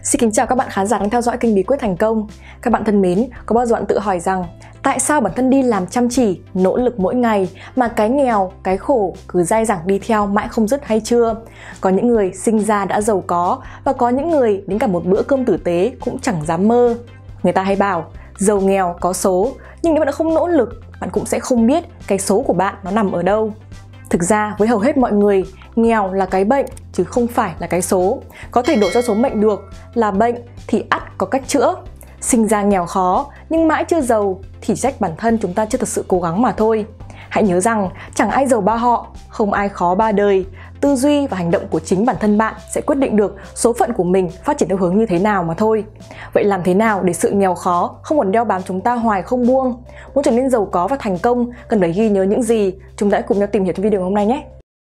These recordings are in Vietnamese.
Xin kính chào các bạn khán giả đang theo dõi kênh Bí Quyết Thành Công. Các bạn thân mến, có bao giờ bạn tự hỏi rằng tại sao bản thân đi làm chăm chỉ, nỗ lực mỗi ngày mà cái nghèo, cái khổ cứ dai dẳng đi theo mãi không dứt hay chưa? Có những người sinh ra đã giàu có và có những người đến cả một bữa cơm tử tế cũng chẳng dám mơ. Người ta hay bảo giàu nghèo có số, nhưng nếu bạn không nỗ lực, bạn cũng sẽ không biết cái số của bạn nó nằm ở đâu. Thực ra với hầu hết mọi người, nghèo là cái bệnh chứ không phải là cái số. Có thể đổi cho số mệnh được, là bệnh thì ắt có cách chữa. Sinh ra nghèo khó nhưng mãi chưa giàu thì trách bản thân chúng ta chưa thật sự cố gắng mà thôi. Hãy nhớ rằng chẳng ai giàu ba họ, không ai khó ba đời. Tư duy và hành động của chính bản thân bạn sẽ quyết định được số phận của mình phát triển theo hướng như thế nào mà thôi. Vậy làm thế nào để sự nghèo khó không còn đeo bám chúng ta hoài không buông? Muốn trở nên giàu có và thành công, cần phải ghi nhớ những gì? Chúng ta hãy cùng nhau tìm hiểu trong video hôm nay nhé!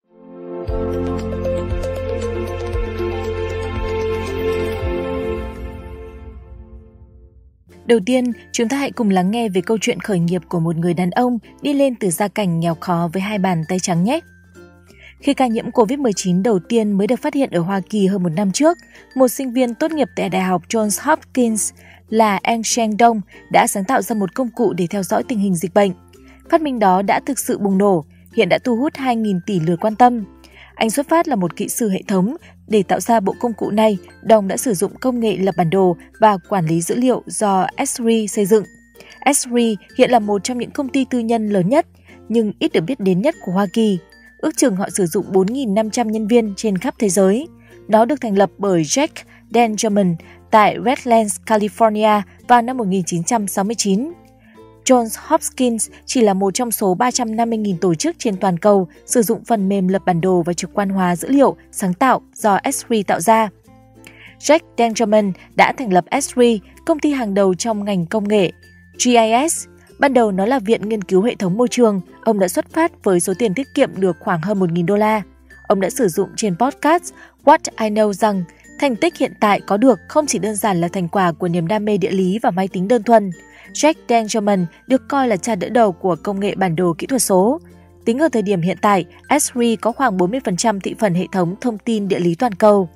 Đầu tiên, chúng ta hãy cùng lắng nghe về câu chuyện khởi nghiệp của một người đàn ông đi lên từ gia cảnh nghèo khó với hai bàn tay trắng nhé. Khi ca nhiễm Covid-19 đầu tiên mới được phát hiện ở Hoa Kỳ hơn một năm trước, một sinh viên tốt nghiệp tại Đại học Johns Hopkins là Anh Cheng Dong đã sáng tạo ra một công cụ để theo dõi tình hình dịch bệnh. Phát minh đó đã thực sự bùng nổ, hiện đã thu hút 2.000 tỷ lượt quan tâm. Anh xuất phát là một kỹ sư hệ thống. Để tạo ra bộ công cụ này, Dong đã sử dụng công nghệ lập bản đồ và quản lý dữ liệu do Esri xây dựng. Esri hiện là một trong những công ty tư nhân lớn nhất, nhưng ít được biết đến nhất của Hoa Kỳ. Ước chừng họ sử dụng 4.500 nhân viên trên khắp thế giới. Nó được thành lập bởi Jack Dangermond tại Redlands, California vào năm 1969. Johns Hopkins chỉ là một trong số 350.000 tổ chức trên toàn cầu sử dụng phần mềm lập bản đồ và trực quan hóa dữ liệu sáng tạo do Esri tạo ra. Jack Dangermond đã thành lập Esri, công ty hàng đầu trong ngành công nghệ GIS. Ban đầu nó là viện nghiên cứu hệ thống môi trường. Ông đã xuất phát với số tiền tiết kiệm được khoảng hơn 1.000 đô la. Ông đã sử dụng trên podcast What I Know rằng thành tích hiện tại có được không chỉ đơn giản là thành quả của niềm đam mê địa lý và máy tính đơn thuần. Jack Dangermond được coi là cha đỡ đầu của công nghệ bản đồ kỹ thuật số. Tính ở thời điểm hiện tại, Esri có khoảng 40% thị phần hệ thống thông tin địa lý toàn cầu.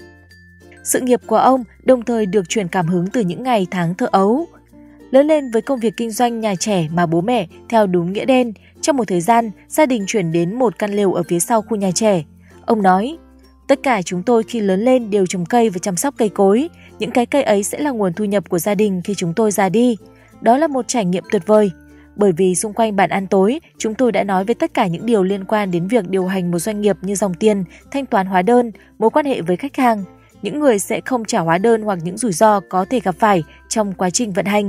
Sự nghiệp của ông đồng thời được truyền cảm hứng từ những ngày tháng thơ ấu. Lớn lên với công việc kinh doanh nhà trẻ mà bố mẹ theo đúng nghĩa đen, trong một thời gian, gia đình chuyển đến một căn lều ở phía sau khu nhà trẻ. Ông nói, tất cả chúng tôi khi lớn lên đều trồng cây và chăm sóc cây cối. Những cái cây ấy sẽ là nguồn thu nhập của gia đình khi chúng tôi già đi. Đó là một trải nghiệm tuyệt vời. Bởi vì xung quanh bàn ăn tối, chúng tôi đã nói về tất cả những điều liên quan đến việc điều hành một doanh nghiệp như dòng tiền, thanh toán hóa đơn, mối quan hệ với khách hàng, những người sẽ không trả hóa đơn hoặc những rủi ro có thể gặp phải trong quá trình vận hành.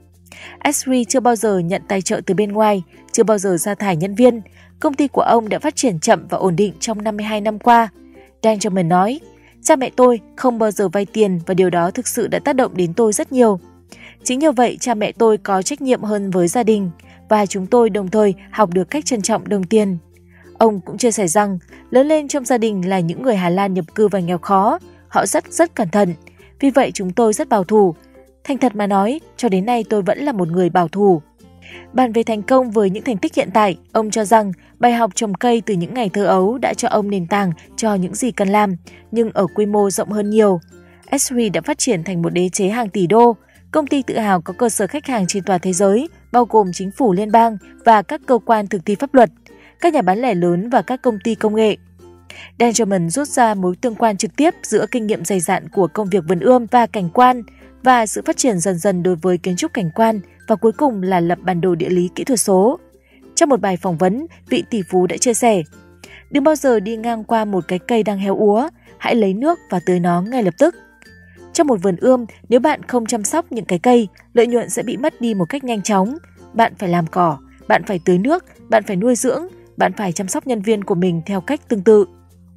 Esri chưa bao giờ nhận tài trợ từ bên ngoài, chưa bao giờ sa thải nhân viên. Công ty của ông đã phát triển chậm và ổn định trong 52 năm qua. Dangermond nói, cha mẹ tôi không bao giờ vay tiền và điều đó thực sự đã tác động đến tôi rất nhiều. Chính nhờ vậy, cha mẹ tôi có trách nhiệm hơn với gia đình và chúng tôi đồng thời học được cách trân trọng đồng tiền. Ông cũng chia sẻ rằng, lớn lên trong gia đình là những người Hà Lan nhập cư và nghèo khó, họ rất cẩn thận. Vì vậy chúng tôi rất bảo thủ. Thành thật mà nói, cho đến nay tôi vẫn là một người bảo thủ. Bàn về thành công với những thành tích hiện tại, ông cho rằng bài học trồng cây từ những ngày thơ ấu đã cho ông nền tảng cho những gì cần làm, nhưng ở quy mô rộng hơn nhiều. Esri đã phát triển thành một đế chế hàng tỷ đô. Công ty tự hào có cơ sở khách hàng trên toàn thế giới, bao gồm chính phủ liên bang và các cơ quan thực thi pháp luật, các nhà bán lẻ lớn và các công ty công nghệ. Dangermond rút ra mối tương quan trực tiếp giữa kinh nghiệm dày dặn của công việc vườn ươm và cảnh quan và sự phát triển dần dần đối với kiến trúc cảnh quan và cuối cùng là lập bản đồ địa lý kỹ thuật số. Trong một bài phỏng vấn, vị tỷ phú đã chia sẻ, đừng bao giờ đi ngang qua một cái cây đang héo úa, hãy lấy nước và tưới nó ngay lập tức. Trong một vườn ươm, nếu bạn không chăm sóc những cái cây, lợi nhuận sẽ bị mất đi một cách nhanh chóng. Bạn phải làm cỏ, bạn phải tưới nước, bạn phải nuôi dưỡng, bạn phải chăm sóc nhân viên của mình theo cách tương tự.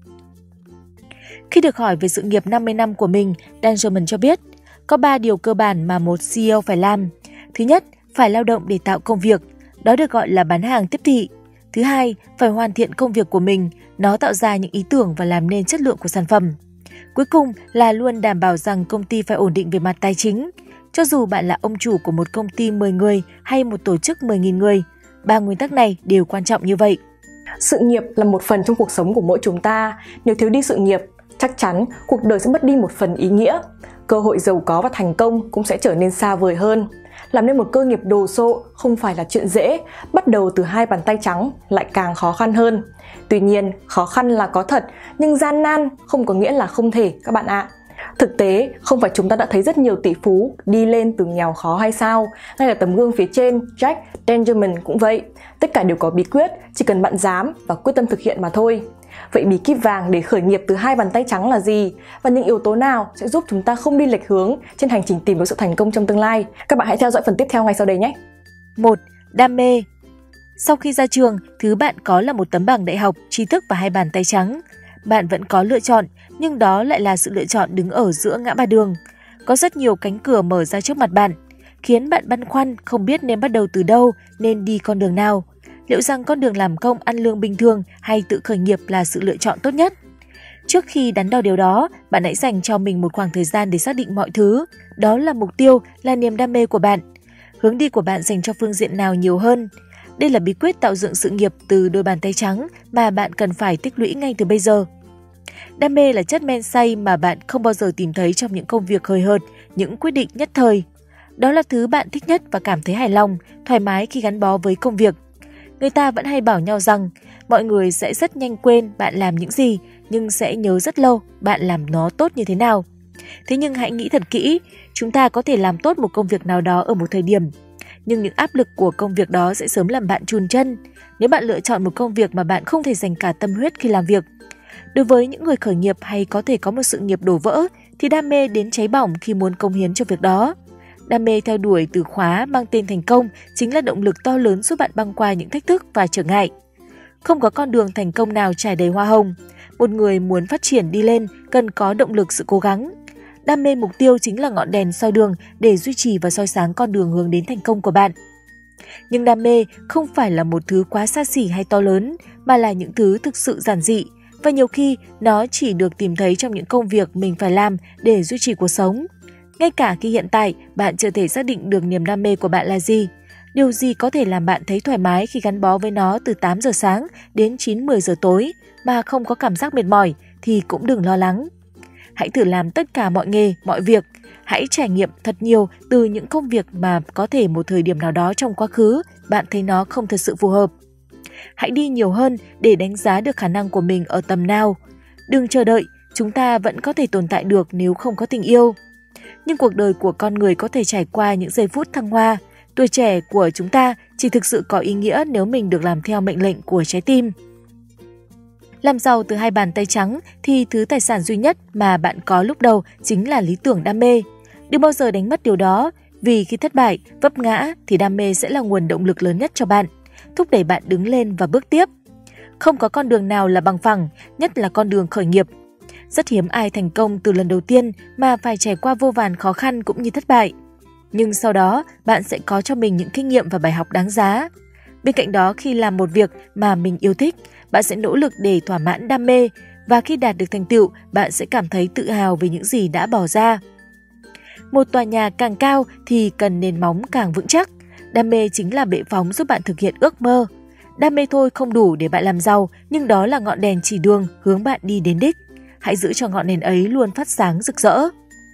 Khi được hỏi về sự nghiệp 50 năm của mình, Dangermond cho biết, có 3 điều cơ bản mà một CEO phải làm. Thứ nhất, phải lao động để tạo công việc, đó được gọi là bán hàng tiếp thị. Thứ hai, phải hoàn thiện công việc của mình, nó tạo ra những ý tưởng và làm nên chất lượng của sản phẩm. Cuối cùng là luôn đảm bảo rằng công ty phải ổn định về mặt tài chính. Cho dù bạn là ông chủ của một công ty 10 người hay một tổ chức 10.000 người, 3 nguyên tắc này đều quan trọng như vậy. Sự nghiệp là một phần trong cuộc sống của mỗi chúng ta. Nếu thiếu đi sự nghiệp, chắc chắn cuộc đời sẽ mất đi một phần ý nghĩa. Cơ hội giàu có và thành công cũng sẽ trở nên xa vời hơn. Làm nên một cơ nghiệp đồ sộ không phải là chuyện dễ, bắt đầu từ 2 bàn tay trắng lại càng khó khăn hơn. Tuy nhiên, khó khăn là có thật, nhưng gian nan không có nghĩa là không thể các bạn ạ. Thực tế, không phải chúng ta đã thấy rất nhiều tỷ phú đi lên từ nghèo khó hay sao? Ngay cả tấm gương phía trên, Jack Benjamin cũng vậy. Tất cả đều có bí quyết, chỉ cần bạn dám và quyết tâm thực hiện mà thôi. Vậy bí kíp vàng để khởi nghiệp từ 2 bàn tay trắng là gì? Và những yếu tố nào sẽ giúp chúng ta không đi lệch hướng trên hành trình tìm được sự thành công trong tương lai? Các bạn hãy theo dõi phần tiếp theo ngay sau đây nhé! 1. Đam mê. Sau khi ra trường, thứ bạn có là một tấm bằng đại học, tri thức và 2 bàn tay trắng. Bạn vẫn có lựa chọn, nhưng đó lại là sự lựa chọn đứng ở giữa ngã ba đường. Có rất nhiều cánh cửa mở ra trước mặt bạn, khiến bạn băn khoăn không biết nên bắt đầu từ đâu, nên đi con đường nào. Liệu rằng con đường làm công ăn lương bình thường hay tự khởi nghiệp là sự lựa chọn tốt nhất? Trước khi đắn đo điều đó, bạn hãy dành cho mình một khoảng thời gian để xác định mọi thứ. Đó là mục tiêu, là niềm đam mê của bạn. Hướng đi của bạn dành cho phương diện nào nhiều hơn? Đây là bí quyết tạo dựng sự nghiệp từ đôi bàn tay trắng mà bạn cần phải tích lũy ngay từ bây giờ. Đam mê là chất men say mà bạn không bao giờ tìm thấy trong những công việc hời hợt, những quyết định nhất thời. Đó là thứ bạn thích nhất và cảm thấy hài lòng, thoải mái khi gắn bó với công việc. Người ta vẫn hay bảo nhau rằng mọi người sẽ rất nhanh quên bạn làm những gì, nhưng sẽ nhớ rất lâu bạn làm nó tốt như thế nào. Thế nhưng hãy nghĩ thật kỹ, chúng ta có thể làm tốt một công việc nào đó ở một thời điểm, nhưng những áp lực của công việc đó sẽ sớm làm bạn chùn chân nếu bạn lựa chọn một công việc mà bạn không thể dành cả tâm huyết khi làm việc. Đối với những người khởi nghiệp hay có thể có một sự nghiệp đổ vỡ thì đam mê đến cháy bỏng khi muốn cống hiến cho việc đó. Đam mê theo đuổi từ khóa mang tên thành công chính là động lực to lớn giúp bạn băng qua những thách thức và trở ngại. Không có con đường thành công nào trải đầy hoa hồng. Một người muốn phát triển đi lên cần có động lực sự cố gắng. Đam mê mục tiêu chính là ngọn đèn soi đường để duy trì và soi sáng con đường hướng đến thành công của bạn. Nhưng đam mê không phải là một thứ quá xa xỉ hay to lớn, mà là những thứ thực sự giản dị, và nhiều khi nó chỉ được tìm thấy trong những công việc mình phải làm để duy trì cuộc sống. Ngay cả khi hiện tại bạn chưa thể xác định được niềm đam mê của bạn là gì, điều gì có thể làm bạn thấy thoải mái khi gắn bó với nó từ 8 giờ sáng đến 9-10 giờ tối mà không có cảm giác mệt mỏi thì cũng đừng lo lắng. Hãy thử làm tất cả mọi nghề, mọi việc. Hãy trải nghiệm thật nhiều từ những công việc mà có thể một thời điểm nào đó trong quá khứ bạn thấy nó không thật sự phù hợp. Hãy đi nhiều hơn để đánh giá được khả năng của mình ở tầm nào. Đừng chờ đợi, chúng ta vẫn có thể tồn tại được nếu không có tình yêu. Nhưng cuộc đời của con người có thể trải qua những giây phút thăng hoa. Tuổi trẻ của chúng ta chỉ thực sự có ý nghĩa nếu mình được làm theo mệnh lệnh của trái tim. Làm giàu từ 2 bàn tay trắng thì thứ tài sản duy nhất mà bạn có lúc đầu chính là lý tưởng đam mê. Đừng bao giờ đánh mất điều đó, vì khi thất bại, vấp ngã thì đam mê sẽ là nguồn động lực lớn nhất cho bạn, thúc đẩy bạn đứng lên và bước tiếp. Không có con đường nào là bằng phẳng, nhất là con đường khởi nghiệp. Rất hiếm ai thành công từ lần đầu tiên mà phải trải qua vô vàn khó khăn cũng như thất bại. Nhưng sau đó, bạn sẽ có cho mình những kinh nghiệm và bài học đáng giá. Bên cạnh đó, khi làm một việc mà mình yêu thích, bạn sẽ nỗ lực để thỏa mãn đam mê, và khi đạt được thành tựu, bạn sẽ cảm thấy tự hào về những gì đã bỏ ra. Một tòa nhà càng cao thì cần nền móng càng vững chắc. Đam mê chính là bệ phóng giúp bạn thực hiện ước mơ. Đam mê thôi không đủ để bạn làm giàu, nhưng đó là ngọn đèn chỉ đường hướng bạn đi đến đích. Hãy giữ cho ngọn đèn ấy luôn phát sáng rực rỡ.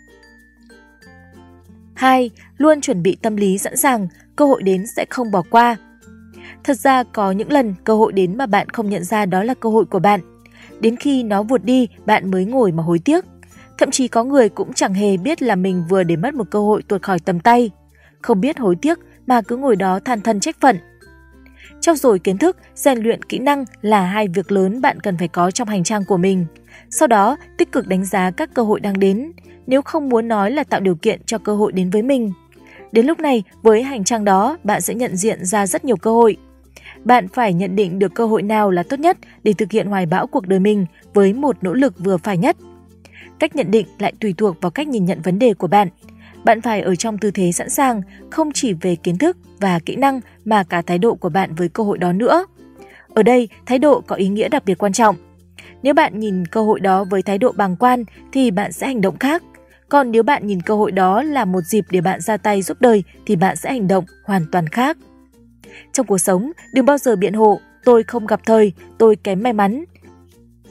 2. Luôn chuẩn bị tâm lý sẵn sàng, cơ hội đến sẽ không bỏ qua. Thật ra có những lần cơ hội đến mà bạn không nhận ra đó là cơ hội của bạn. Đến khi nó vụt đi, bạn mới ngồi mà hối tiếc. Thậm chí có người cũng chẳng hề biết là mình vừa để mất một cơ hội tuột khỏi tầm tay. Không biết hối tiếc mà cứ ngồi đó than thân trách phận. Trau dồi kiến thức, rèn luyện kỹ năng là 2 việc lớn bạn cần phải có trong hành trang của mình. Sau đó, tích cực đánh giá các cơ hội đang đến, nếu không muốn nói là tạo điều kiện cho cơ hội đến với mình. Đến lúc này, với hành trang đó, bạn sẽ nhận diện ra rất nhiều cơ hội. Bạn phải nhận định được cơ hội nào là tốt nhất để thực hiện hoài bão cuộc đời mình với một nỗ lực vừa phải nhất. Cách nhận định lại tùy thuộc vào cách nhìn nhận vấn đề của bạn. Bạn phải ở trong tư thế sẵn sàng, không chỉ về kiến thức và kỹ năng mà cả thái độ của bạn với cơ hội đó nữa. Ở đây, thái độ có ý nghĩa đặc biệt quan trọng. Nếu bạn nhìn cơ hội đó với thái độ bàng quan thì bạn sẽ hành động khác. Còn nếu bạn nhìn cơ hội đó là một dịp để bạn ra tay giúp đời thì bạn sẽ hành động hoàn toàn khác. Trong cuộc sống, đừng bao giờ biện hộ, tôi không gặp thời, tôi kém may mắn.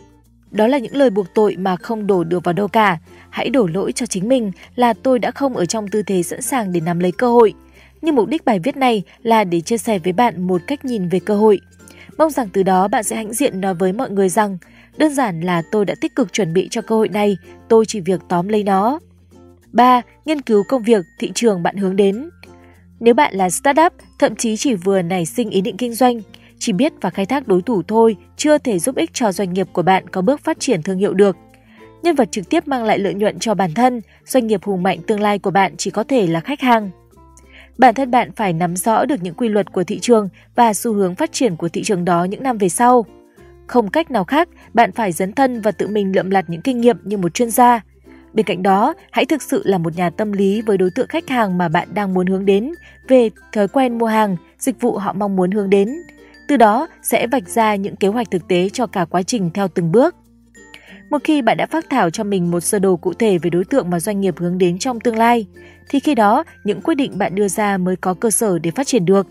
Đó là những lời buộc tội mà không đổ được vào đâu cả. Hãy đổ lỗi cho chính mình là tôi đã không ở trong tư thế sẵn sàng để nắm lấy cơ hội. Nhưng mục đích bài viết này là để chia sẻ với bạn một cách nhìn về cơ hội. Mong rằng từ đó bạn sẽ hãnh diện nói với mọi người rằng đơn giản là tôi đã tích cực chuẩn bị cho cơ hội này, tôi chỉ việc tóm lấy nó. 3. Nghiên cứu công việc, thị trường bạn hướng đến. Nếu bạn là startup, thậm chí chỉ vừa nảy sinh ý định kinh doanh, chỉ biết và khai thác đối thủ thôi chưa thể giúp ích cho doanh nghiệp của bạn có bước phát triển thương hiệu được. Nhân vật trực tiếp mang lại lợi nhuận cho bản thân, doanh nghiệp hùng mạnh tương lai của bạn chỉ có thể là khách hàng. Bản thân bạn phải nắm rõ được những quy luật của thị trường và xu hướng phát triển của thị trường đó những năm về sau. Không cách nào khác, bạn phải dấn thân và tự mình lượm lặt những kinh nghiệm như một chuyên gia. Bên cạnh đó, hãy thực sự là một nhà tâm lý với đối tượng khách hàng mà bạn đang muốn hướng đến, về thói quen mua hàng, dịch vụ họ mong muốn hướng đến. Từ đó sẽ vạch ra những kế hoạch thực tế cho cả quá trình theo từng bước. Một khi bạn đã phác thảo cho mình một sơ đồ cụ thể về đối tượng mà doanh nghiệp hướng đến trong tương lai, thì khi đó những quyết định bạn đưa ra mới có cơ sở để phát triển được.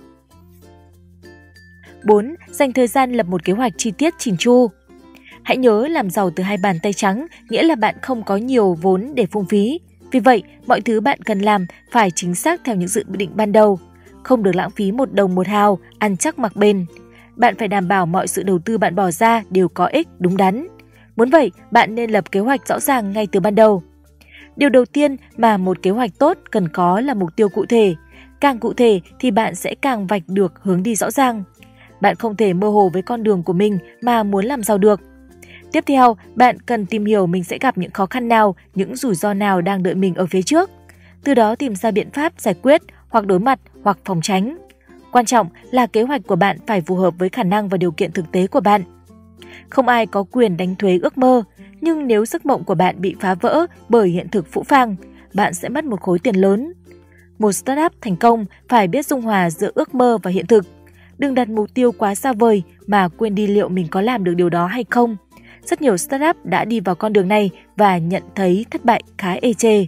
4. Dành thời gian lập một kế hoạch chi tiết chỉn chu. Hãy nhớ làm giàu từ hai bàn tay trắng nghĩa là bạn không có nhiều vốn để phung phí. Vì vậy, mọi thứ bạn cần làm phải chính xác theo những dự định ban đầu. Không được lãng phí một đồng một hào, ăn chắc mặc bền. Bạn phải đảm bảo mọi sự đầu tư bạn bỏ ra đều có ích, đúng đắn. Muốn vậy, bạn nên lập kế hoạch rõ ràng ngay từ ban đầu. Điều đầu tiên mà một kế hoạch tốt cần có là mục tiêu cụ thể. Càng cụ thể thì bạn sẽ càng vạch được hướng đi rõ ràng. Bạn không thể mơ hồ với con đường của mình mà muốn làm giàu được. Tiếp theo, bạn cần tìm hiểu mình sẽ gặp những khó khăn nào, những rủi ro nào đang đợi mình ở phía trước. Từ đó tìm ra biện pháp giải quyết hoặc đối mặt hoặc phòng tránh. Quan trọng là kế hoạch của bạn phải phù hợp với khả năng và điều kiện thực tế của bạn. Không ai có quyền đánh thuế ước mơ, nhưng nếu giấc mộng của bạn bị phá vỡ bởi hiện thực phũ phàng, bạn sẽ mất một khối tiền lớn. Một startup thành công phải biết dung hòa giữa ước mơ và hiện thực. Đừng đặt mục tiêu quá xa vời mà quên đi liệu mình có làm được điều đó hay không. Rất nhiều startup đã đi vào con đường này và nhận thấy thất bại khá ê chề.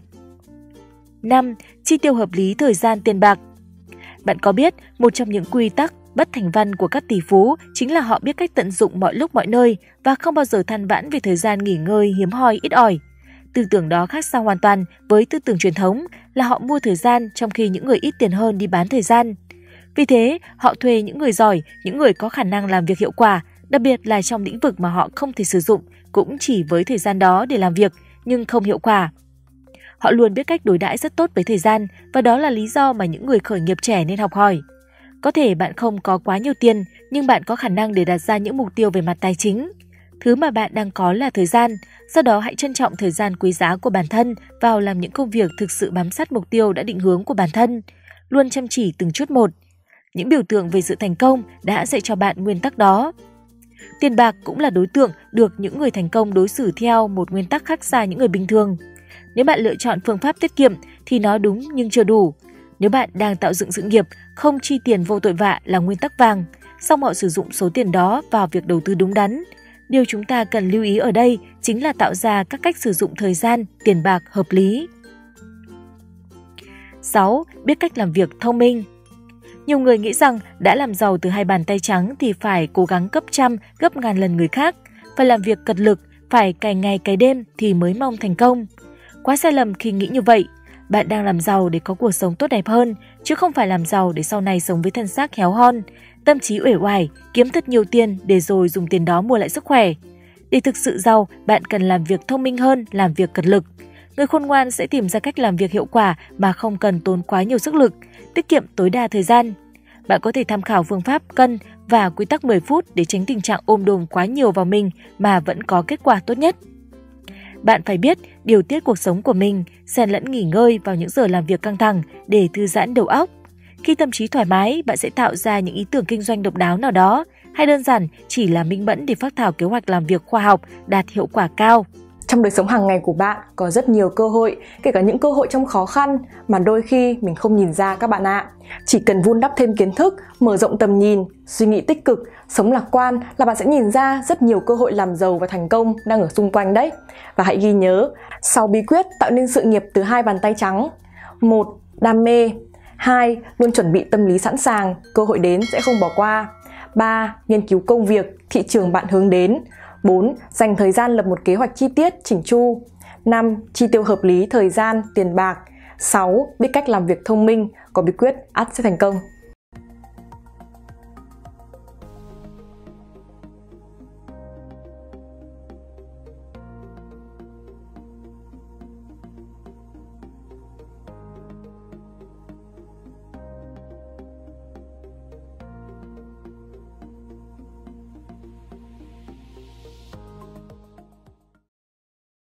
5. Chi tiêu hợp lý thời gian tiền bạc. Bạn có biết một trong những quy tắc bất thành văn của các tỷ phú chính là họ biết cách tận dụng mọi lúc mọi nơi và không bao giờ than vãn về thời gian nghỉ ngơi hiếm hoi ít ỏi. Tư tưởng đó khác xa hoàn toàn với tư tưởng truyền thống là họ mua thời gian trong khi những người ít tiền hơn đi bán thời gian. Vì thế, họ thuê những người giỏi, những người có khả năng làm việc hiệu quả, đặc biệt là trong lĩnh vực mà họ không thể sử dụng, cũng chỉ với thời gian đó để làm việc, nhưng không hiệu quả. Họ luôn biết cách đối đãi rất tốt với thời gian và đó là lý do mà những người khởi nghiệp trẻ nên học hỏi. Có thể bạn không có quá nhiều tiền, nhưng bạn có khả năng để đặt ra những mục tiêu về mặt tài chính. Thứ mà bạn đang có là thời gian, do đó hãy trân trọng thời gian quý giá của bản thân vào làm những công việc thực sự bám sát mục tiêu đã định hướng của bản thân. Luôn chăm chỉ từng chút một. Những biểu tượng về sự thành công đã dạy cho bạn nguyên tắc đó. Tiền bạc cũng là đối tượng được những người thành công đối xử theo một nguyên tắc khác xa những người bình thường. Nếu bạn lựa chọn phương pháp tiết kiệm thì nó đúng nhưng chưa đủ. Nếu bạn đang tạo dựng sự nghiệp, không chi tiền vô tội vạ là nguyên tắc vàng, song họ sử dụng số tiền đó vào việc đầu tư đúng đắn. Điều chúng ta cần lưu ý ở đây chính là tạo ra các cách sử dụng thời gian, tiền bạc hợp lý. 6. Biết cách làm việc thông minh. Nhiều người nghĩ rằng đã làm giàu từ hai bàn tay trắng thì phải cố gắng gấp trăm, gấp ngàn lần người khác, phải làm việc cật lực, phải cày ngày cày đêm thì mới mong thành công. Quá sai lầm khi nghĩ như vậy. Bạn đang làm giàu để có cuộc sống tốt đẹp hơn, chứ không phải làm giàu để sau này sống với thân xác héo hon, tâm trí uể oải, kiếm thật nhiều tiền để rồi dùng tiền đó mua lại sức khỏe. Để thực sự giàu, bạn cần làm việc thông minh hơn, làm việc cật lực. Người khôn ngoan sẽ tìm ra cách làm việc hiệu quả mà không cần tốn quá nhiều sức lực, tiết kiệm tối đa thời gian. Bạn có thể tham khảo phương pháp cân và quy tắc 10 phút để tránh tình trạng ôm đồm quá nhiều vào mình mà vẫn có kết quả tốt nhất. Bạn phải biết điều tiết cuộc sống của mình, xen lẫn nghỉ ngơi vào những giờ làm việc căng thẳng để thư giãn đầu óc. Khi tâm trí thoải mái, bạn sẽ tạo ra những ý tưởng kinh doanh độc đáo nào đó, hay đơn giản chỉ là minh mẫn để phác thảo kế hoạch làm việc khoa học, đạt hiệu quả cao. Trong đời sống hàng ngày của bạn có rất nhiều cơ hội, kể cả những cơ hội trong khó khăn mà đôi khi mình không nhìn ra các bạn ạ. Chỉ cần vun đắp thêm kiến thức, mở rộng tầm nhìn, suy nghĩ tích cực, sống lạc quan là bạn sẽ nhìn ra rất nhiều cơ hội làm giàu và thành công đang ở xung quanh đấy. Và hãy ghi nhớ 6 bí quyết tạo nên sự nghiệp từ hai bàn tay trắng. 1. Đam mê. 2. Luôn chuẩn bị tâm lý sẵn sàng, cơ hội đến sẽ không bỏ qua. 3. Nghiên cứu công việc, thị trường bạn hướng đến. 4. Dành thời gian lập một kế hoạch chi tiết, chỉnh chu. 5. Chi tiêu hợp lý thời gian, tiền bạc. 6. Biết cách làm việc thông minh, có bí quyết ắt sẽ thành công.